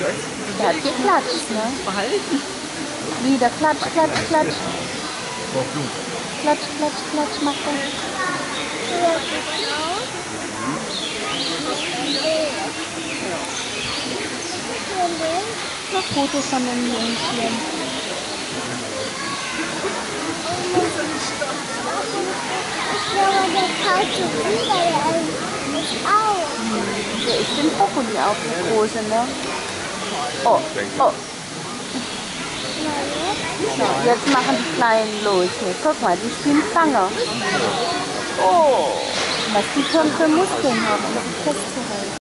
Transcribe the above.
Der hat geklatscht, ne? Verhalten. Wieder klatsch, klatsch, klatsch. Klatsch, klatsch, klatsch, macht er. Noch Fotos von den Jungchen. Der isst den Brokkoli auf, der Große, ne? Oh, oh. So, jetzt machen die Kleinen los. Hier, guck mal, die spielen Fange. Oh, was die schon für Muskeln haben, um sich festzuhalten.